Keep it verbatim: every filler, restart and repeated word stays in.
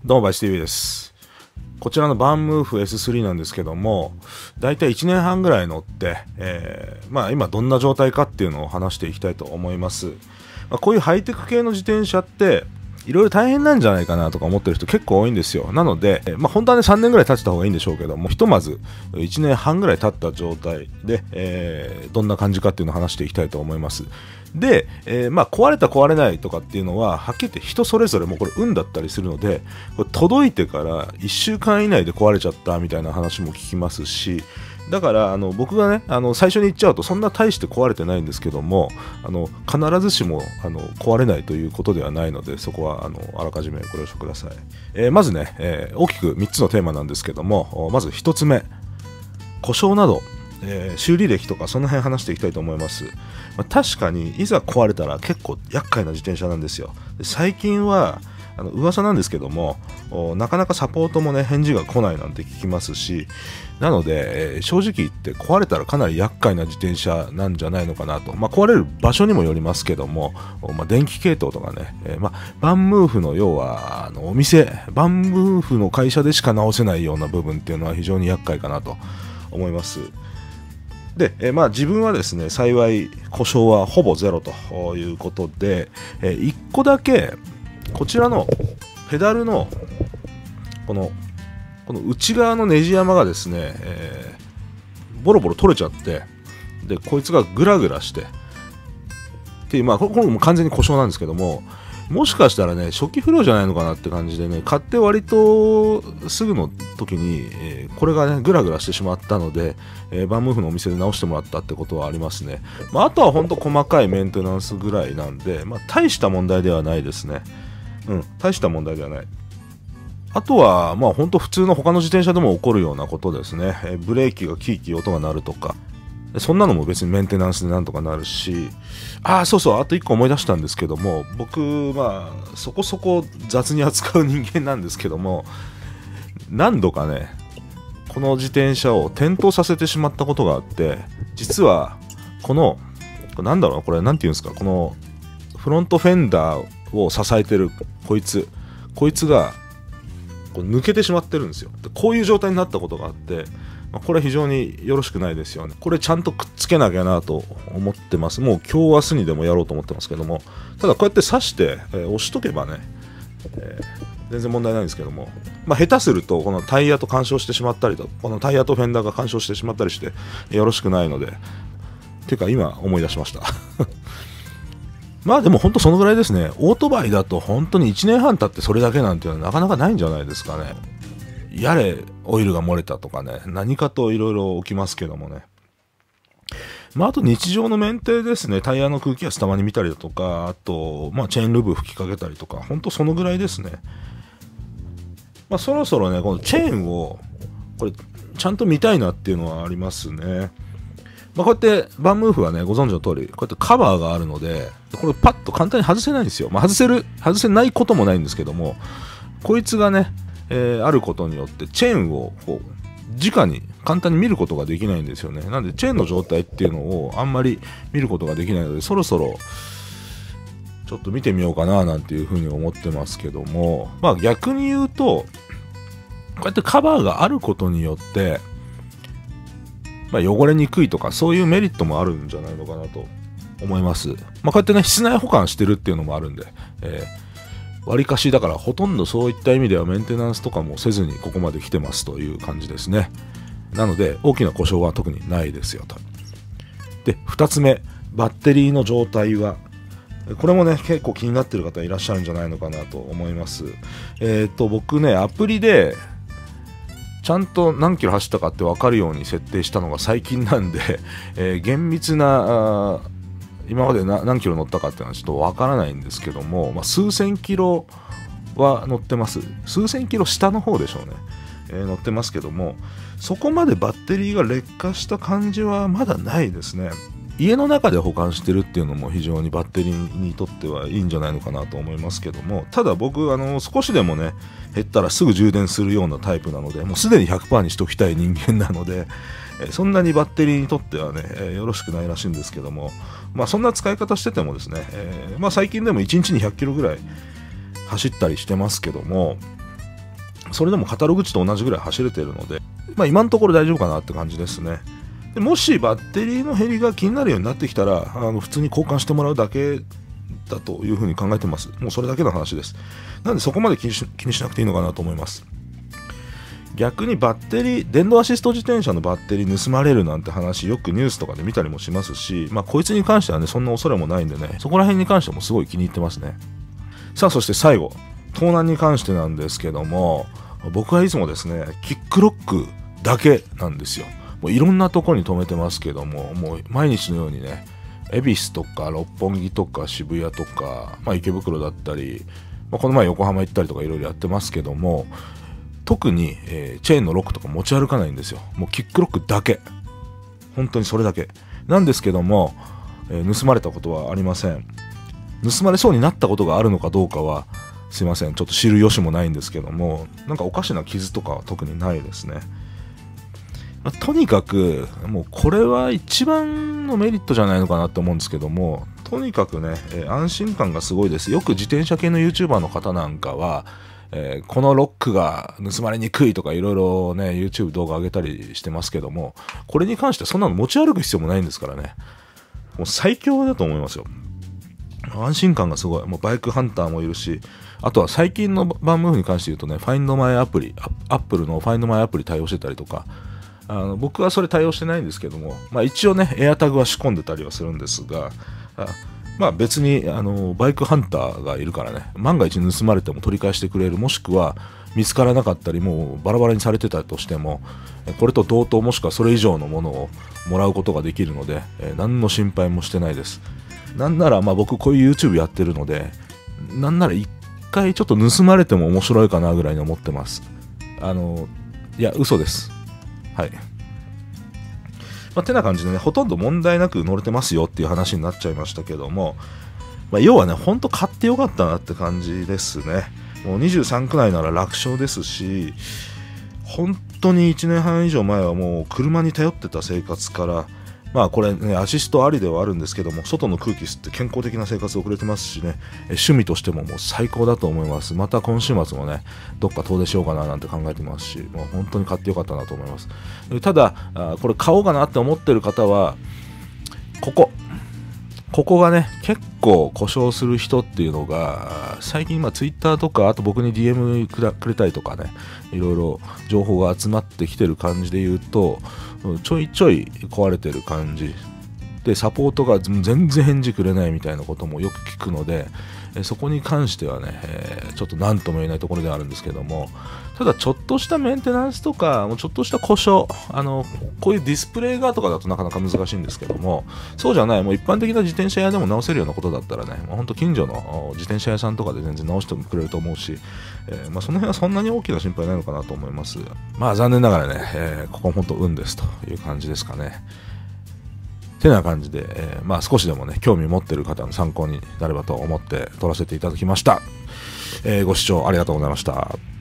どうもバイス ティーブイ です。こちらのバンムーフ エススリー なんですけども、だいたいいちねんはんぐらい乗って、えー、まあ今どんな状態かっていうのを話していきたいと思います。まあ、こういうハイテク系の自転車っていろいろ大変なんじゃないかなとか思ってる人結構多いんですよ。なので、まあ、本当はねさんねんぐらい経ってた方がいいんでしょうけども、ひとまずいちねんはんぐらい経った状態で、えー、どんな感じかっていうのを話していきたいと思います。で、えー、まあ壊れた壊れないとかっていうのははっきり言って人それぞれもこれ運だったりするので、これ届いてからいっしゅうかん以内で壊れちゃったみたいな話も聞きますし、だからあの僕がねあの最初に言っちゃうとそんな大して壊れてないんですけども、あの必ずしもあの壊れないということではないので、そこはあのあらかじめご了承ください。えー、まずね、えー、大きくみっつのテーマなんですけども、まずひとつめ、故障など、えー、修理歴とかその辺話していきたいと思います。まあ、確かにいざ壊れたら結構厄介な自転車なんですよ。で最近はあの噂なんですけども、なかなかサポートもね返事が来ないなんて聞きますし、なので、えー、正直言って壊れたらかなり厄介な自転車なんじゃないのかなと。まあ、壊れる場所にもよりますけども、まあ、電気系統とかね、えーまあ、バンムーフの要はあのお店バンムーフの会社でしか直せないような部分っていうのは非常に厄介かなと思います。で、えーまあ、自分はですね幸い故障はほぼゼロということで、えー、いっこだけこちらのペダルのこのこの内側のネジ山がですね、えー、ボロボロ取れちゃって、でこいつがグラグラしてっていう、まあこれも完全に故障なんですけども、もしかしたらね初期不良じゃないのかなって感じでね、買って割とすぐの時に、えー、これがねグラグラしてしまったので、えー、バンムーフのお店で直してもらったってことはありますね。まあ、あとは本当細かいメンテナンスぐらいなんで、まあ、大した問題ではないですね。うん、大した問題ではない。あとはまあ本当普通の他の自転車でも起こるようなことですね。えー、ブレーキがキーキー音が鳴るとか、そんなのも別にメンテナンスでなんとかなるし、ああそうそう、あといっこ思い出したんですけども、僕まあそこそこ雑に扱う人間なんですけども、何度かねこの自転車を転倒させてしまったことがあって、実はこのこれなんだろうこれなんていうんですか、このフロントフェンダーを支えてるこいつこいつがこう抜けてしまってるんですよ。でこういう状態になったことがあって、まあ、これは非常によろしくないですよね。これちゃんとくっつけなきゃなと思ってます。もう今日明日にでもやろうと思ってますけども、ただこうやって刺して、えー、押しとけばね、えー、全然問題ないんですけども、まあ、下手するとこのタイヤと干渉してしまったりと、このタイヤとフェンダーが干渉してしまったりしてよろしくないので、ていうか今思い出しましたまあでも本当そのぐらいですね。オートバイだと本当にいちねんはん経ってそれだけなんていうのはなかなかないんじゃないですかね。やれオイルが漏れたとかね、何かといろいろ起きますけどもね。まああと日常のメンテですね。タイヤの空気圧たまに見たりだとか、あとまあチェーンルブ吹きかけたりとか、本当そのぐらいですね。まあそろそろねこのチェーンをこれちゃんと見たいなっていうのはありますね。まあ、こうやってバンムーフはねご存知の通りこうやってカバーがあるので、これパッと簡単に外せないんですよ。まあ、外せる外せないこともないんですけども、こいつがね、えー、あることによってチェーンをこう直に簡単に見ることができないんですよね。なのでチェーンの状態っていうのをあんまり見ることができないので、そろそろちょっと見てみようかななんていうふうに思ってますけども、まあ逆に言うとこうやってカバーがあることによってまあ、汚れにくいとかそういうメリットもあるんじゃないのかなと思います。まあ、こうやってね室内保管してるっていうのもあるんで、えー、割かしだからほとんどそういった意味ではメンテナンスとかもせずにここまで来てますという感じですね。なので大きな故障は特にないですよと。でふたつめ、バッテリーの状態はこれもね結構気になってる方いらっしゃるんじゃないのかなと思います。えっと僕ねアプリでちゃんと何キロ走ったかって分かるように設定したのが最近なんで、えー、厳密な今までな何キロ乗ったかっていうのはちょっと分からないんですけども、まあ、数千キロは乗ってます。数千キロ下の方でしょうね、えー、乗ってますけども、そこまでバッテリーが劣化した感じはまだないですね。家の中で保管してるっていうのも非常にバッテリーにとってはいいんじゃないのかなと思いますけども、ただ僕あの少しでもね減ったらすぐ充電するようなタイプなので、もうすでに ひゃくパーセント にしておきたい人間なので、えそんなにバッテリーにとってはね、えよろしくないらしいんですけども、まあそんな使い方しててもですね、えー、まあ最近でもいちにちにひゃっキロぐらい走ったりしてますけども、 それでもカタログ値と同じぐらい走れてるので、まあ、今のところ大丈夫かなって感じですね。でもしバッテリーの減りが気になるようになってきたら、あの普通に交換してもらうだけだというふうに考えてます。もうそれだけの話です。なんでそこまで気にし、気にしなくていいのかなと思います。逆にバッテリー、電動アシスト自転車のバッテリー盗まれるなんて話よくニュースとかで見たりもしますし、まあこいつに関してはね、そんな恐れもないんでね、そこら辺に関してもすごい気に入ってますね。さあそして最後、盗難に関してなんですけども、僕はいつもですね、キックロックだけなんですよ。もういろんなところに止めてますけども、もう毎日のようにね、恵比寿とか六本木とか渋谷とか、まあ、池袋だったり、まあ、この前横浜行ったりとかいろいろやってますけども、特に、えー、チェーンのロックとか持ち歩かないんですよ。もうキックロックだけ。本当にそれだけ。なんですけども、えー、盗まれたことはありません。盗まれそうになったことがあるのかどうかは、すいません。ちょっと知る由もないんですけども、なんかおかしな傷とかは特にないですね。まあ、とにかく、もうこれは一番のメリットじゃないのかなと思うんですけども、とにかくね、えー、安心感がすごいです。よく自転車系の YouTuber の方なんかは、えー、このロックが盗まれにくいとかいろいろね YouTube 動画上げたりしてますけども、これに関してそんなの持ち歩く必要もないんですからね。もう最強だと思いますよ。安心感がすごい。もうバイクハンターもいるし、あとは最近のバンムーフに関して言うとね、Find My アプリ、アップルの Find My アプリ対応してたりとか、あの僕はそれ対応してないんですけども、まあ、一応ね AirTag は仕込んでたりはするんですが、あまあ別にあのバイクハンターがいるからね、万が一盗まれても取り返してくれる、もしくは見つからなかったりもうバラバラにされてたとしても、これと同等もしくはそれ以上のものをもらうことができるので、えー、何の心配もしてないです。なんならまあ僕こういう YouTube やってるので、なんなら一回ちょっと盗まれても面白いかなぐらいに思ってます。あのいや嘘です。はい。まあ、てな感じでね、ほとんど問題なく乗れてますよっていう話になっちゃいましたけども、まあ、要はね、ほんと買ってよかったなって感じですね。もうにじゅうさん区内なら楽勝ですし、本当にいちねんはん以上前はもう車に頼ってた生活から、まあこれね、アシストありではあるんですけども、外の空気吸って健康的な生活を送れてますしね、趣味としてももう最高だと思います。また今週末もね、どっか遠出しようかななんて考えてますし、もう本当に買ってよかったなと思います。ただ、これ買おうかなって思ってる方は、ここ、ここがね、結構故障する人っていうのが、最近、まあ、ツイッターとか、あと僕に ディーエム く, らくれたりとかね、いろいろ情報が集まってきてる感じで言うと、ちょいちょい壊れてる感じで、サポートが全然返事くれないみたいなこともよく聞くので、そこに関してはね、えー、ちょっと何とも言えないところではあるんですけども、ただちょっとしたメンテナンスとか、ちょっとした故障、あのこういうディスプレイがとかだとなかなか難しいんですけども、そうじゃない、もう一般的な自転車屋でも直せるようなことだったらね、もうほんと近所の自転車屋さんとかで全然直してくれると思うし、えーまあ、その辺はそんなに大きな心配ないのかなと思います。まあ残念ながらね、えー、ここは本当運ですという感じですかね。てな感じで、えー、まあ少しでもね興味を持っている方の参考になればと思って撮らせていただきました。えー、ご視聴ありがとうございました。